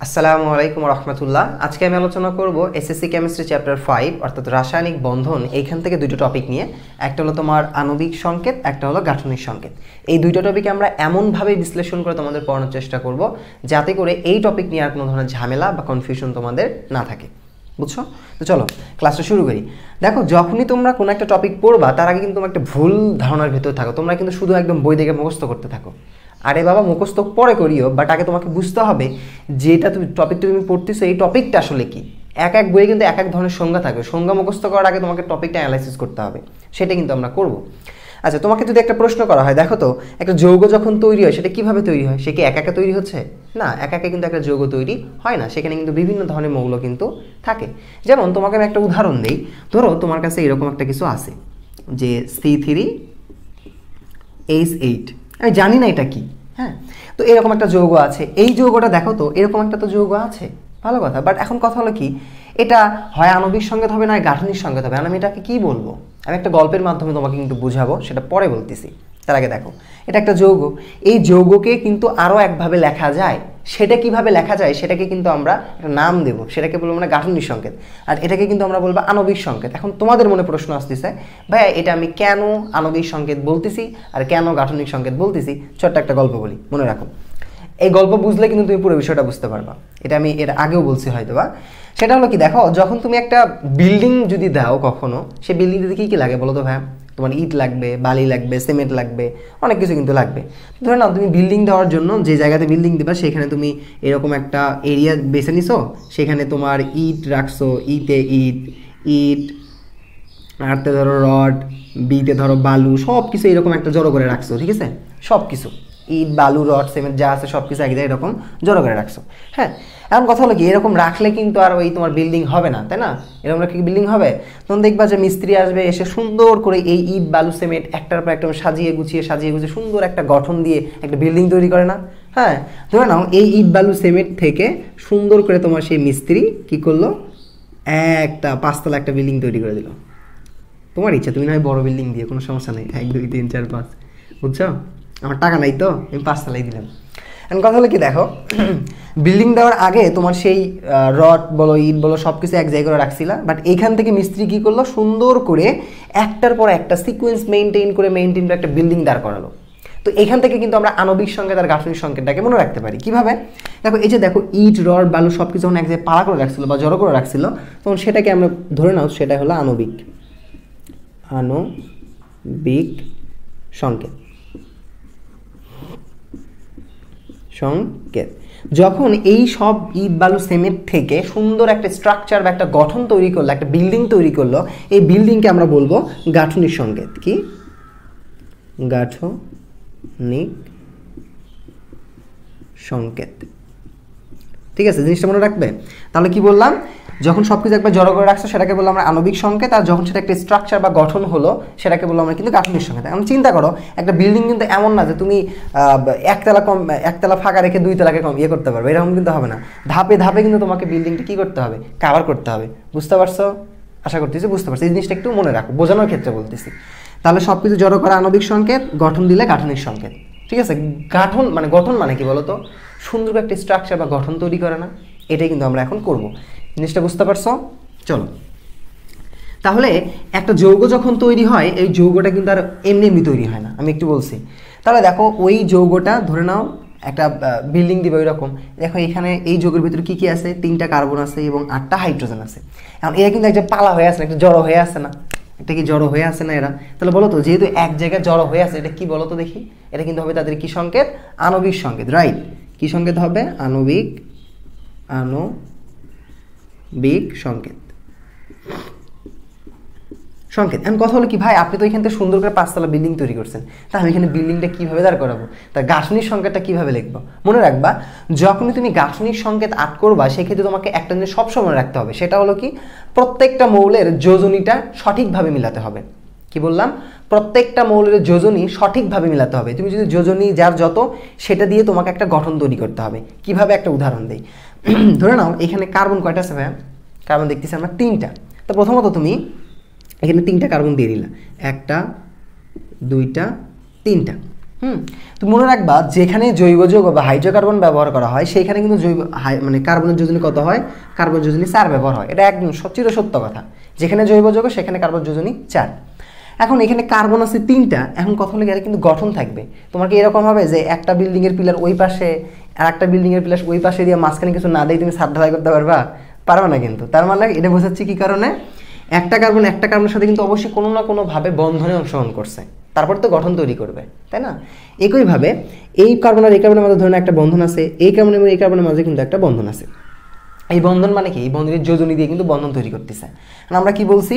আসসালামু আলাইকুম রহমতুল্লাহ। আজকে আমি আলোচনা করব এসএসসি কেমিস্ট্রি চ্যাপ্টার 5 অর্থাৎ রাসায়নিক বন্ধন। এইখান থেকে দুটো টপিক নিয়ে, একটা হলো তোমার আণবিক সংকেত, একটা হলো গাঠনিক সংকেত। এই দুটো টপিকে আমরা এমনভাবে বিশ্লেষণ করে তোমাদের পড়ানোর চেষ্টা করব যাতে করে এই টপিক নিয়ে আর কোনো ধরনের ঝামেলা বা কনফিউশন তোমাদের না থাকে। বুঝছো? তো চলো ক্লাসটা শুরু করি। দেখো, যখনই তোমরা কোনো একটা টপিক পড়বা তার আগে কিন্তু তোমরা একটা ভুল ধারণার ভিতর থাকো। তোমরা কিন্তু শুধু একদম বই দেখে মুখস্থ করতে থাকো। আরে বাবা, মুখস্থ পরে করিও, বাট আগে তোমাকে বুঝতে হবে যেটা টপিকটা তুমি পড়তেছো এই টপিকটা আসলে কি। এক এক বইয়ে কিন্তু এক এক ধরনের সংজ্ঞা থাকবে। সংজ্ঞা মুখস্থ করার আগে তোমাকে টপিকটা অ্যানালাইসিস করতে হবে, সেটা কিন্তু আমরা করব। আচ্ছা, তোমাকে যদি একটা প্রশ্ন করা হয়, দেখো তো একটা যৌগ যখন তৈরি হয় সেটা কিভাবে তৈরি হয়? সে কি একা একা তৈরি হচ্ছে? না, একা একা কিন্তু একটা যৌগ তৈরি হয় না। সেখানে কিন্তু বিভিন্ন ধরনের মৌল কিন্তু থাকে। যেমন তোমাকে আমি একটা উদাহরণ দিই। ধরো তোমার কাছে এরকম একটা কিছু আছে যে C3H8। আমি জানি না এটা কি, হ্যাঁ। তো এরকম একটা যৌগ আছে। এই যৌগটা দেখো তো, এরকম একটা তো যৌগ আছে, ভালো কথা। বাট এখন কথা হলো কি, এটা হয় আণবিক সংকেত হবে না গাঠনিক সংকেত হবে। আমি এটাকে কি বলবো? আমি একটা গল্পের মাধ্যমে তোমাকে কিন্তু বুঝাবো, সেটা পরে বলতেছি। তার আগে দেখো, এটা একটা যৌগ। এই যৌগকে কিন্তু আরও একভাবে লেখা যায়। সেটা কিভাবে লেখা যায় সেটাকে কিন্তু আমরা একটা নাম দেব, সেটাকে বলবো আমরা গাঠনিক সংকেত। আর এটাকে কিন্তু আমরা বলবো আণবিক সংকেত। এখন তোমাদের মনে প্রশ্ন আসতেছে, ভাইয়া এটা আমি কেন আণবিক সংকেত বলতেছি আর কেন গাঠনিক সংকেত বলতেছি? ছোট্ট একটা গল্প বলি, মনে রাখো। এই গল্প বুঝলে কিন্তু তুমি পুরো বিষয়টা বুঝতে পারবা। এটা আমি এর আগেও বলছি হয়তো বা। সেটা হলো কি, দেখো, যখন তুমি একটা বিল্ডিং যদি দাও কখনো, সেই বিল্ডিং দিতে কী কী লাগে বলো তো ভাইয়া? তোমার ইট লাগবে, বালি লাগবে, সিমেন্ট লাগবে, অনেক কিছু কিন্তু লাগবে। ধরে নাও তুমি বিল্ডিং দেওয়ার জন্য যে জায়গাতে বিল্ডিং দেবা সেখানে তুমি এরকম একটা এরিয়া বেছে নিছো। সেখানে তোমার ইট রাখছো, ইটে ইট, ইট আরতে ধরো রড, বিতে ধরো বালু, সব কিছু এরকম একটা জড়ো করে রাখছো, ঠিক আছে? সব কিছু ইট, বালু, রড, সিমেন্ট যা আছে সব কিছু এক জায়গায় এরকম জড়ো করে রাখছো, হ্যাঁ। এখন কথা হলো কি, এরকম রাখলে কিন্তু আর ওই তোমার বিল্ডিং হবে না, তাই না? এরকম রাখলে কি বিল্ডিং হবে? তখন দেখবা যে মিস্ত্রি আসবে, এসে সুন্দর করে এই ইট, বালু, সিমেন্ট একটার পর একটা সাজিয়ে গুছিয়ে সুন্দর একটা গঠন দিয়ে একটা বিল্ডিং তৈরি করে না? হ্যাঁ, ধরে নাও এই ইট, বালু, সিমেন্ট থেকে সুন্দর করে তোমার সেই মিস্ত্রি কি করলো, একটা 5 তলা একটা বিল্ডিং তৈরি করে দিল। তোমার ইচ্ছা, তুমি না হয় বড় বিল্ডিং দিয়ে, কোনো সমস্যা নেই, 1 2 3 4 5, বুঝছো? আমার টাকা নাই তো, আমি 5 তলাই দিলাম। এখন কথা হলো কি, দেখো, বিল্ডিং দেওয়ার আগে তোমার সেই রড বলো, ইট বলো, সব কিছু এক জায়গায় করে রাখছিলা। বাট এইখান থেকে মিস্ত্রি কী করলো, সুন্দর করে একটার পর একটা সিকোয়েন্স মেনটেন করে একটা বিল্ডিং দাঁড় করালো। তো এখান থেকে কিন্তু আমরা আণবিক সংকেত আর গাঠনিক সংকেতটাকে মনে রাখতে পারি। কিভাবে? দেখো, এই যে দেখো, ইট, রড, বালু সব কিছু যখন এক জায়গায় পাড়া করে রাখছিল বা জড়ো করে রাখছিল, তখন সেটাকে আমরা ধরে নাও সেটা হলো আণবিক সংকেত। যখন এই সব ইট, বালু, সিমেন্ট থেকে সুন্দর একটা স্ট্রাকচার বা একটা গঠন তৈরি করলো, একটা বিল্ডিং তৈরি করলো, এই বিল্ডিংকে আমরা বলবো গাঠনিক সংকেত। কি? গাঠনিক সংকেত। ঠিক আছে, জিনিসটা মনে রাখবে। তাহলে কি বললাম, যখন সব কিছু একবার জড়ো করে রাখছো সেটাকে বললাম আমরা আণবিক সংকেত, আর যখন সেটা একটা স্ট্রাকচার বা গঠন হলো সেটাকে বললাম আমরা কিন্তু গাঠনিক সংকেত। এখন চিন্তা করো, একটা বিল্ডিং কিন্তু এমন না যে তুমি একতলা ফাঁকা রেখে 2 তলাকে করতে পারবে, এরকম কিন্তু হবে না। ধাপে ধাপে কিন্তু তোমাকে বিল্ডিংটা কি করতে হবে, কাভার করতে হবে। বুঝতে পারছো? আশা করতেছি বুঝতে পারছো। এই জিনিসটা একটু মনে রাখো, বোঝানোর ক্ষেত্রে বলতেছি। তাহলে সব কিছু জড়ো করা আণবিক সংকেত, গঠন দিলে গাঠনিক সংকেত। ঠিক আছে? গঠন মানে কি বলতো? সুন্দর একটা স্ট্রাকচার বা গঠন তৈরি করে না? এটাই কিন্তু আমরা এখন করব। জিনিসটা বুঝতে পারছো? চলো, তাহলে একটা যৌগ যখন তৈরি হয়, এই যৌগটা কিন্তু আর এমনি এমনি তৈরি হয় না। আমি একটু বলছি। তাহলে দেখো, ওই যৌগটা ধরে নাও একটা বিল্ডিং দিবে ওই রকম। দেখো এখানে এই যৌগের ভিতরে কি কি আছে? 3টা কার্বন আছে এবং 8টা হাইড্রোজেন আছে। এখন এরা কিন্তু একটা পালা হয়ে আছে না, একটা জড়ো হয়ে আছে না? একটা কি জড়ো হয়ে আছে না এরা? তাহলে বলো তো, যেহেতু এক জায়গায় জড়ো হয়ে আছে, এটা কি বলো তো দেখি? এটা কিন্তু হবে তাদের কি সংকেত? আণবিক সংকেত, রাইট? কি সংকেত হবে? আণবিক সংকেত। এখন কথা হলো কি, ভাই আপনি তো এখান থেকে সুন্দর করে 5 তলা বিল্ডিং তৈরি করছেন, তা আমি এখানে বিল্ডিংটা কিভাবে দাঁড় করাবো? তার গাঠনিক সংকেতটা কিভাবে লিখবো? মনে রাখবা, যখনই তুমি গাঠনিক সংকেত আট করবা সেক্ষেত্রে তোমাকে একটা জিনিস সবসময় রাখতে হবে, সেটা হলো কি, প্রত্যেকটা মৌলের যোজনীটা সঠিকভাবে মিলাতে হবে। কি বললাম? প্রত্যেকটা মৌলের যোজনী সঠিকভাবে মিলাতে হবে। তুমি যদি যোজনী যার যত, সেটা দিয়ে তোমাকে একটা গঠন তৈরি করতে হবে। কিভাবে? একটা উদাহরণ দেই। ধরে নাও এখানে কার্বন কয়টা আছে ভাইয়া? কার্বন দেখতেছি আমরা 3টা। তো প্রথমত তুমি এখানে 3টা কার্বন দিয়ে দিলা, 1টা 2টা 3টা। তুমি মনে রাখবা যেখানে জৈব যৌগ বা হাইড্রোকার্বন ব্যবহার করা হয় সেখানে কিন্তু মানে কার্বনের যোজনী কত হয়, কার্বন যোজনী 4 ব্যবহার হয়। এটা একদম চিরসত্য কথা, যেখানে জৈব যৌগ সেখানে কার্বন যোজনী 4। এখন এখানে কার্বন আছে 3টা। এখন কথা হলো গেলে কিন্তু গঠন থাকবে। তোমার কি এরকম হবে যে একটা বিল্ডিং এর পিলার ওই পাশে আর একটা বিল্ডিং এর পিলার ওই পাশে দিয়ে মাঝখানে কিছু না দিয়ে তুমি ছাদ ঢালাই করতে পারবে না কিন্তু। তার মানে এটা বোঝাচ্ছি কি কারণে, একটা কার্বনের সাথে কিন্তু অবশ্যই কোনো না কোনো ভাবে বন্ধনে অংশগ্রহণ করছে, তারপর তো গঠন তৈরি করবে, তাই না? একইভাবে এই কার্বন আর এই কার্বনের মধ্যে ধরনের একটা বন্ধন আছে, এই কার্বন এবং এই কার্বনের মাঝে কিন্তু একটা বন্ধন আছে। এই বন্ধন মানে কি, এই বন্ধনের যোজনী দিয়ে কিন্তু বন্ধন তৈরি করতেছে। আমরা কি বলছি,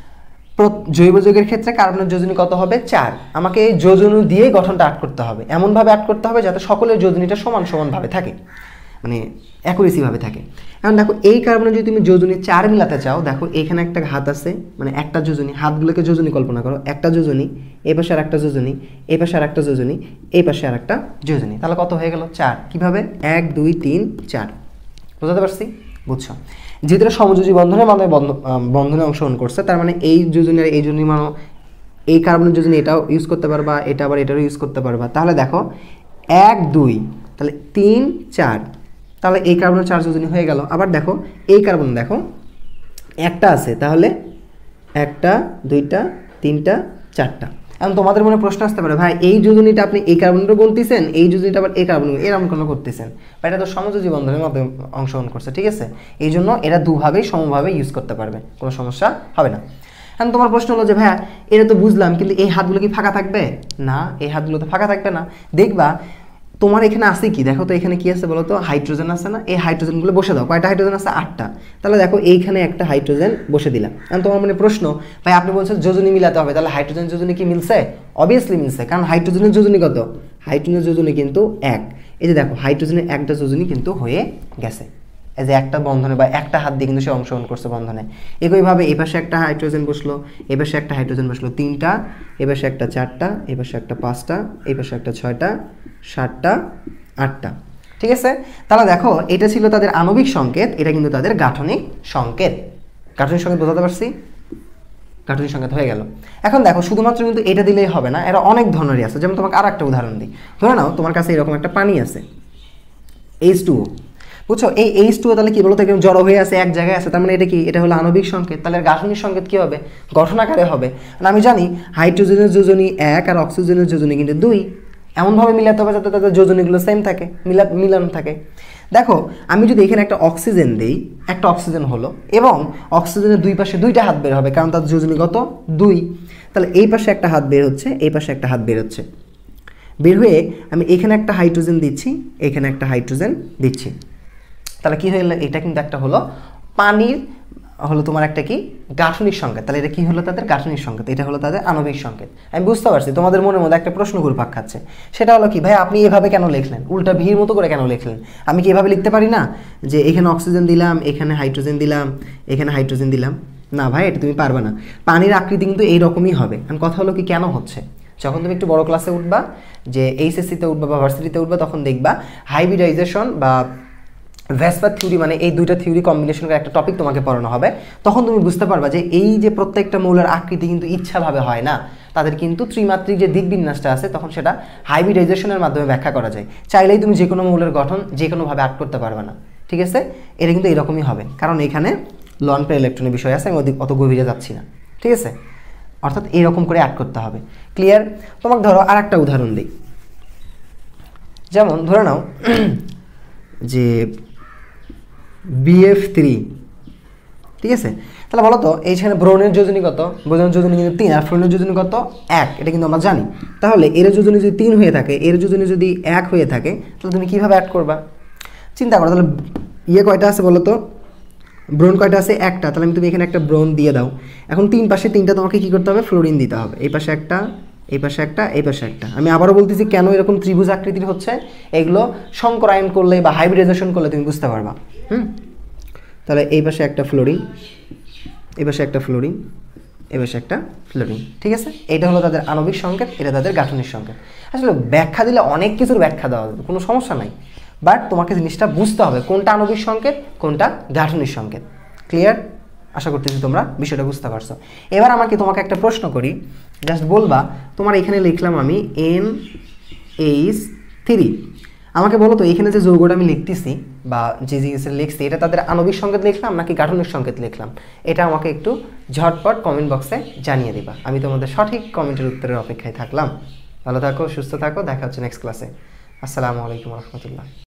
জৈব যৌগের ক্ষেত্রে কার্বনের যোজনী কত হবে, 4। আমাকে এই যোজনী দিয়ে গঠনটা আট করতে হবে, এমনভাবে আট করতে হবে যাতে সকলের যোজনীটা সমানভাবে থাকে, মানে অ্যাকুরেসিভাবে থাকে। এখন দেখো এই কার্বনে যদি তুমি যোজনী 4 মিলাতে চাও, দেখো এখানে একটা হাত আছে, মানে একটা যোজনী, হাতগুলোকে যোজনী কল্পনা করো, একটা যোজনী, এই পাশে আর একটা যোজনী, এই পাশে আর একটা যোজনী, এই পাশে আর একটা যোজনী, তাহলে কত হয়ে গেল, 4। কিভাবে, 1 2 3 4। বুঝতে পারছি? বুঝছো? যেহেতু সমযোজী বন্ধনের মাধ্যমে বন্ধনে অংশগ্রহণ করছে, তার মানে এই যোজনী আর এই যোজনী মানে এই কার্বনের যোজনী এটাও ইউজ করতে পারবা, এটা আবার এটারও ইউজ করতে পারবা। তাহলে দেখো 1 2, তাহলে 3 4, তাহলে এই কার্বনের 4 যোজনী হয়ে গেল। আবার দেখো এই কার্বন দেখো একটা আছে, তাহলে 1টা 2টা 3টা 4টা। এখন তোমাদের মনে প্রশ্ন আসতে পারে, ভাই এই যোজনীটা আপনি এই কার্বনটা গুনতেছেন, এই যোজনীটা আবার এই কার্বন এরকম কেন করতেছেন? বা এটা তো সমযোজী বন্ধনের মাধ্যমে অংশগ্রহণ করছে, ঠিক আছে? এই জন্য এরা দুভাবেই সমভাবে ইউজ করতে পারবে, কোনো সমস্যা হবে না। এখন তোমার প্রশ্ন হলো যে ভাইয়া এটা তো বুঝলাম, কিন্তু এই হাতগুলো কি ফাঁকা থাকবে? না, এই হাতগুলো তো ফাঁকা থাকবে না। দেখবা তোমার এখানে আছে কি, দেখো তো এখানে কি আছে বলো তো, হাইড্রোজেন আছে না? এই হাইড্রোজেনগুলো বসে দাও। কয়টা হাইড্রোজেন আছে? 8টা। তাহলে দেখো এইখানে একটা হাইড্রোজেন বসে দিলাম। এখন তোমার মানে প্রশ্ন, ভাই আপনি বলছেন যোজনী মিলাতে হবে, তাহলে হাইড্রোজেন যোজনী কি মিলছে? অবভিয়াসলি মিলছে, কারণ হাইড্রোজেনের যোজনী কত? হাইড্রোজেনের যোজনী কিন্তু 1। এই যে দেখো হাইড্রোজেনের একটা যোজনী কিন্তু হয়ে গেছে, এই যে একটা বন্ধনে বা একটা হাত দিয়ে কিন্তু সে অংশগ্রহণ করছে বন্ধনে। একইভাবে এই পাশে একটা হাইড্রোজেন বসলো, এই পাশে একটা হাইড্রোজেন বসলো 3টা, এই পাশে একটা 4টা, এই পাশে একটা 5টা, এই পাশে একটা 6টা 7টা 8টা। ঠিক আছে? তাহলে দেখো এটা ছিল তাদের আণবিক সংকেত, এটা কিন্তু তাদের গাঠনিক সংকেত। গাঠনিক সংকেত বোঝাতে পারছি? গাঠনিক সংকেত হয়ে গেল। এখন দেখো শুধুমাত্র কিন্তু এটা দিলেই হবে না, এরা অনেক ধরনেরই আছে। যেমন তোমাকে আর একটা উদাহরণ দিই, ধরে নাও তোমার কাছে এরকম একটা পানি আছে H2O, বুঝছো? এই H2O তাহলে কি বলতো, এরকম জড়ো হয়ে আছে, এক জায়গায় আছে, তার মানে এটা কি, এটা হলো আণবিক সংকেত। তাহলে গাঠনিক সংকেত কি হবে? গঠন আকারে হবে। আর আমি জানি হাইড্রোজেনের যোজনী 1 আর অক্সিজেনের যোজনী কিন্তু 2, এমনভাবে মিলাতে হবে যাতে তাদের যোজনীগুলো সেম থাকে, মিলানো থাকে। দেখো আমি যদি এখানে একটা অক্সিজেন দিই, একটা অক্সিজেন হলো, এবং অক্সিজেনের দুই পাশে 2টা হাত বের হবে, কারণ তার যোজনী কত, 2। তাহলে এই পাশে একটা হাত বের হচ্ছে, এই পাশে একটা হাত বের হচ্ছে, বের হয়ে আমি এখানে একটা হাইড্রোজেন দিচ্ছি, এখানে একটা হাইড্রোজেন দিচ্ছি। তাহলে কি হলো, এটা কিন্তু একটা হলো পানির হলো তোমার একটা কি গাঠনিক সংকেত। তাহলে এটা কি হলো, তাদের গাঠনিক সংকেত, এটা হলো তাদের আণবিক সংকেত। আমি বুঝতে পারছি তোমাদের মনের মধ্যে একটা প্রশ্ন ঘুরপাক খাচ্ছে, সেটা হলো কি, ভাই আপনি এভাবে কেন লিখলেন, উল্টা ভিড় মতো করে কেন লিখলেন? আমি কি এভাবে লিখতে পারি না, যে এখানে অক্সিজেন দিলাম, এখানে হাইড্রোজেন দিলাম, এখানে হাইড্রোজেন দিলাম? না ভাই, এটা তুমি পারবে না। পানির আকৃতি কিন্তু এইরকমই হবে। কারণ কথা হলো কি, কেন হচ্ছে, যখন তুমি একটু বড় ক্লাসে উঠবা, যে এইচএসসিতে উঠবা বা ভার্সিটিতে উঠবা, তখন দেখবা হাইব্রিডাইজেশন বা ভ্যাসপার থিওরি, মানে এই দুইটা থিওরি কম্বিনেশন করে একটা টপিক তোমাকে পড়ানো হবে। তখন তুমি বুঝতে পারবা যে এই যে প্রত্যেকটা মৌলের আকৃতি কিন্তু ইচ্ছাভাবে হয় না, তাদের কিন্তু ত্রিমাত্রিক যে দিকবিন্যাসটা আছে, তখন সেটা হাইব্রিডাইজেশনের মাধ্যমে ব্যাখ্যা করা যায়। চাইলেই তুমি যে কোনো মৌলের গঠন যে কোনোভাবে আট করতে পারবে না, ঠিক আছে? এটা কিন্তু এরকমই হবে, কারণ এখানে লন পেয়ার ইলেকট্রনের বিষয় আছে, আমি অত গভীরে যাচ্ছি না, ঠিক আছে? অর্থাৎ এরকম করে অ্যাড করতে হবে। ক্লিয়ার? তোমাকে ধরো আর একটা উদাহরণ দিই, যেমন ধরে নাও যে BF3, ঠিক আছে? তাহলে বলো তো এইখানে ব্রোনের যোজনী কত? ব্রোনের যোজনী কিন্তু 3, আর ফ্লোরিনের যোজনী কত? 1। এটা কিন্তু আমরা জানি। তাহলে এর যোজনী যদি 3 হয়ে থাকে, এর যোজনী যদি 1 হয়ে থাকে, তাহলে তুমি কীভাবে অ্যাড করবা? চিন্তা করো। তাহলে কয়টা আছে বলো তো? ব্রোন কয়টা আছে? 1টা। তাহলে তুমি এখানে একটা ব্রোন দিয়ে দাও। এখন 3 পাশে 3টা তোমাকে কী করতে হবে? ফ্লোরিন দিতে হবে। এই পাশে একটা, এই পাশে একটা, এই পাশে একটা। আমি আবারও বলতেছি কেন এরকম ত্রিভুজ আকৃতির হচ্ছে, এগুলো সংকরায়ন করলে বা হাইব্রিডাইজেশন করলে তুমি বুঝতে পারবা। তাহলে এই পাশে একটা ফ্লোরিন, এই পাশে একটা ফ্লোরিন, এই পাশে একটা ফ্লোরিন, ঠিক আছে? এটা হলো তাদের আণবিক সংকেত, এটা তাদের গাঠনিক সংকেত। আসলে ব্যাখ্যা দিলে অনেক কিছুর ব্যাখ্যা দেওয়া যাবে, কোনো সমস্যা নাই, বাট তোমাকে জিনিসটা বুঝতে হবে কোনটা আণবিক সংকেত, কোনটা গাঠনিক সংকেত। ক্লিয়ার? আশা করতেছি তোমরা বিষয়টা বুঝতে পারছো। এবার তোমাকে একটা প্রশ্ন করি, জাস্ট বলবা, তোমার এখানে লিখলাম আমি H3। আমাকে বলো তো এখানে যে যৌগটা আমি লিখতেছি বা যে জিনিসটা লিখছি এটা তাদের আণবিক সংকেত লিখলাম নাকি গাঠনিক সংকেত লিখলাম, এটা আমাকে একটু ঝটপট কমেন্ট বক্সে জানিয়ে দিবা। আমি তোমাদের সঠিক কমেন্টের উত্তরের অপেক্ষায় থাকলাম। ভালো থাকো, সুস্থ থাকো, দেখা হচ্ছে নেক্সট ক্লাসে। আসসালামু আলাইকুম রহমতুল্লাহ।